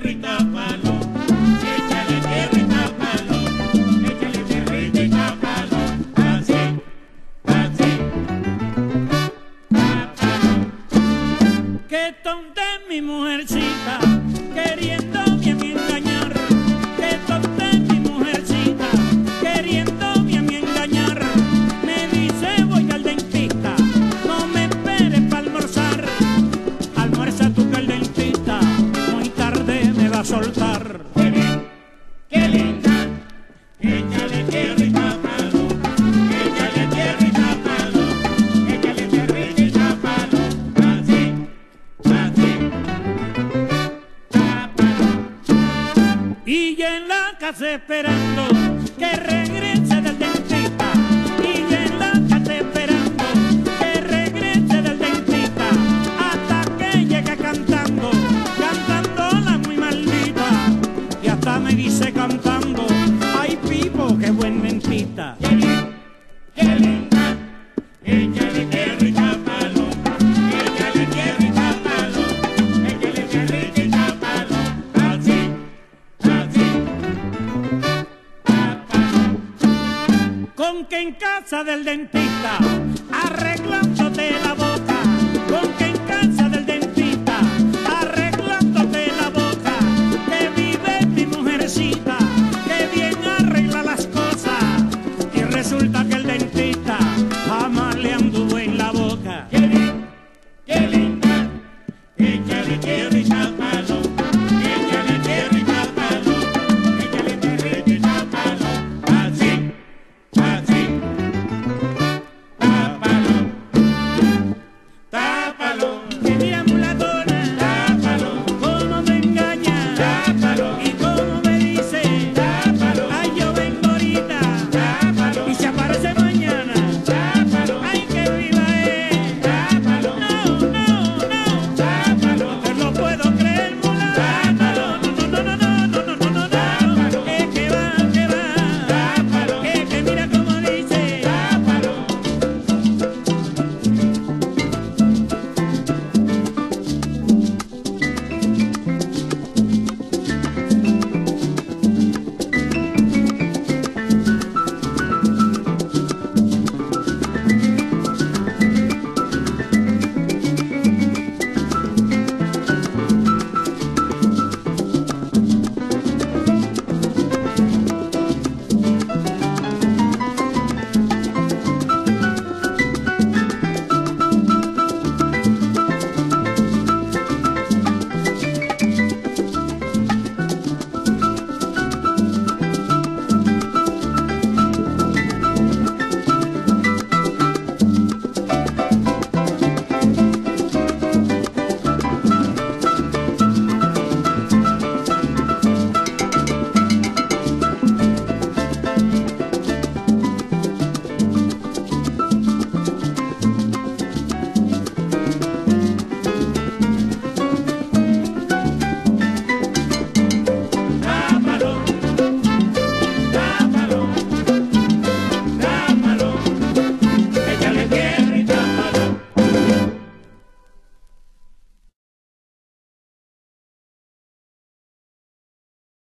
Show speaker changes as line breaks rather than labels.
tierra y tápalo, échale tierra y tápalo, échale tierrita y tápalo, así, así, tápalo.
Que tonta es mi mujercita, queriéndome a mí engañar. Que tonta es mi mujercita, queriéndome a mí engañar. Me dice voy al dentista, no me esperes para almorzar. Almuerza tú que el dentista muy tarde me va a soltar.
Qué linda, échale tierra y tápalo, échale tierra y tápalo, échale tierrita y tápalo, así, así, tápalo.
Y ya en la casa esperando que regrese del dentista. Y ya en la casa esperando que regrese del dentista. Hasta que llegue cantando, cantando la muy maldita. Y hasta me dice cantando, ay Pipo, qué buen dentista.
Qué linda, échale tierra y tápalo, échale tierra y tápalo, échale tierrita y tápalo, así, así, tápalo.
Con que en casa del dentista, arreglándote la voz.